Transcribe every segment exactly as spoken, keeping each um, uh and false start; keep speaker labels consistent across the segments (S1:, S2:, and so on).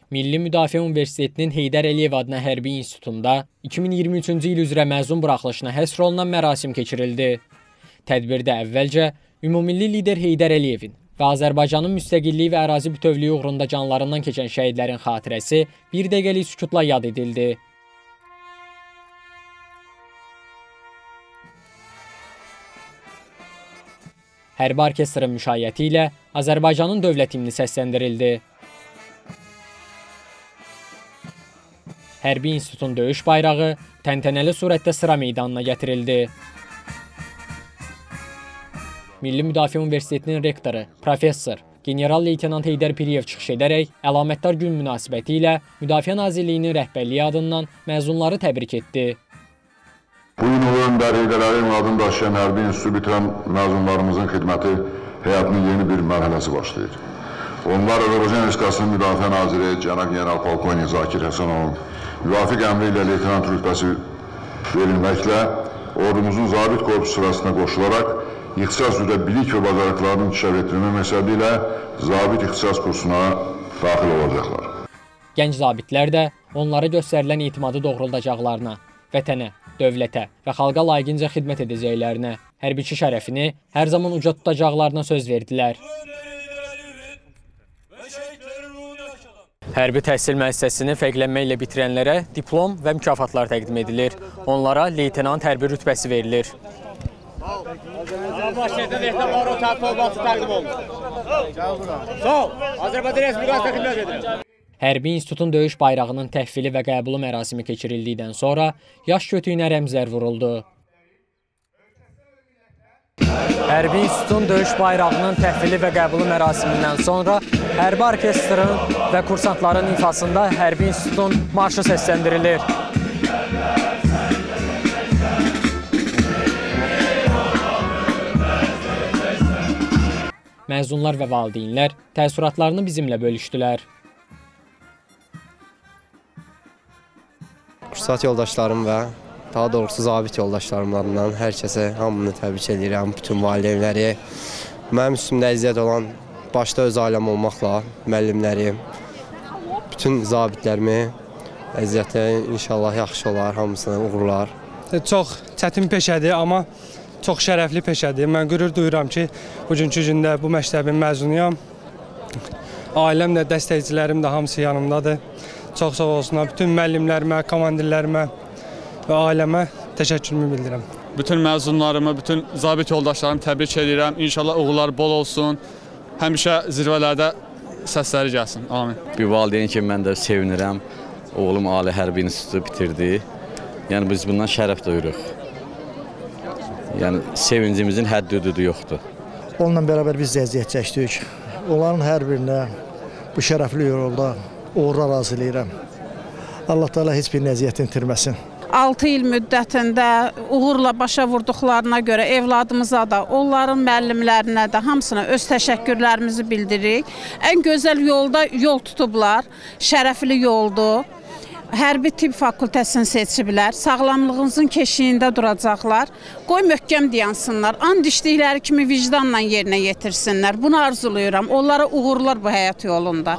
S1: Milli Müdafiə Universitetinin Heydər Əliyev adına Hərbi İnstitutunda iki min iyirmi üçüncü il üzrə məzun buraxılışına həsr olunan mərasim keçirildi. Tədbirdə əvvəlcə ümumilli lider Heydər Əliyevin və Azərbaycanın müstəqilliyi və ərazi bütövlüyü uğrunda canlarından keçən şəhidlərin xatirəsi bir dəqiqəlik sükutla yad edildi. Hərbi orkestrın müşayiəti ilə Azərbaycanın dövlət himni səsləndirildi. Hərbi İnstitutun döyüş bayrağı təntənəli surətdə sıra meydanına gətirildi. Milli Müdafiə Universitetinin rektoru, professor, general-leytenant Heydər Piriyev çıxış edərək əlamətdar gün münasibəti ilə Müdafiə Nazirliyinin rəhbərliyi adından məzunları təbrik etdi.
S2: Bu gün ulu öndər Heydər Əliyev adını daşıyan Hərbi İnstitutu bitirən məzunlarımızın xidməti həyatının yeni bir mərhələsi başlayır. Onlar Azərbaycan Respublikasının Müdafiə Naziri Cənab General-Polkovnik Zakir Həsənovun müvafiq əmri ilə leytenant rütbəsi verilməklə ordumuzun zabit korpusu sırasına qoşularaq ixtisas üzrə bilik və bacarıqlarını inkişaf etdirmə məqsədi ilə zabit ixtisas kursuna daxil olacaqlar.
S1: Gənc zabitlər də onlara göstərilən etimadı doğruldacaqlarına, vətənə, dövlətə və xalqa layiqincə xidmət edəcəklərinə, hərbiçi şərəfini hər zaman uca tutacaqlarına söz verdilər. Hərbi təhsil müəssisəsini fərqlənmə ilə bitirənlərə diplom və mükafatlar təqdim edilir. Onlara leytenant hərbi rütbəsi verilir. Hərbi İnstitutun döyüş bayrağının təhvili və qəbulu mərasimi keçirildikdən sonra yaş kötüyünə rəmzlər vuruldu. Hərbi İnstitutun döyüş bayrağının təhvili və qəbulu mərasimindən sonra hərbi orkestrın və kursantların ifasında Hərbi İnstitutun marşı səsləndirilir. Məzunlar və valideynlər təəssüratlarını bizimlə bölüşdülər.
S3: Kursat yoldaşlarım və daha doğrusu zabit yoldaşlarımlarından hər kəsə hamını təbrik edirəm, bütün valideynləri. Mənim üstümdə əziyyət olan başda öz ailəm olmaqla müəllimlərim, bütün zabitlərimi əziyyəti inşallah yaxşı olar, hamısına uğurlar.
S4: Çox çətin peşədir, amma çox şərəfli peşədir. Mən qürur duyuram ki, bugünkü gündə bu məktəbin məzunuyam. Ailəm də, dəstəkçilərim də hamısı yanımdadır. Çox sağ olsunlar. Bütün müəllimlərimə, komandirlərimə və ailəmə təşəkkürümü bildirirəm.
S5: Bütün məzunlarımı, bütün zabit yoldaşlarımı təbrik edirəm. İnşallah uğurlar bol olsun. Həmişə zirvələrdə səsləri gəlsin. Amin.
S6: Bir valideyn ki, mən də sevinirəm. Oğlum Ali Hərbi İnstitutu bitirdi. Yəni biz bundan şərəf duyuruq. Yəni sevincimizin həddi-hüdudu yoxdur.
S7: Onunla bərabər biz də əziyyət çəkdik. Onların hər birinə bu şərəfli yolda uğurlar arzulayıram. Allah Teala heç bir əziyyətini itirməsin.
S8: altı il müddətində uğurla başa vurduqlarına görə evladımıza da, onların müəllimlərinə də hamısına öz təşəkkürlərimizi bildiririk. Ən gözəl yolda yol tutublar, şərəfli yoldur. Hərbi tibb fakültəsini seçiblər, sağlamlığınızın keşiyində duracaqlar. Qoy möhkəm dayansınlar, and içdikləri kimi vicdanla yerinə yetirsinlər. Bunu arzulayıram, onlara uğurlar bu həyat yolunda.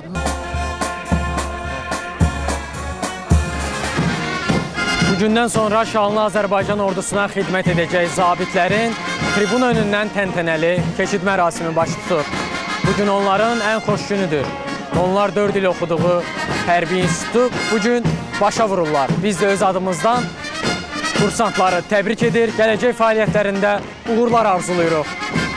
S1: Bugündən sonra şanlı Azərbaycan ordusuna xidmət edəcək zabitlərin tribun önündən təntənəli keçid mərasimi baş tutur. Bugün onların ən xoş günüdür. Onlar dörd il oxuduğu Hərbi İnstitutu bugün başa vururlar. Biz də öz adımızdan kursantları təbrik edir, gələcək fəaliyyətlərində uğurlar arzulayırıq.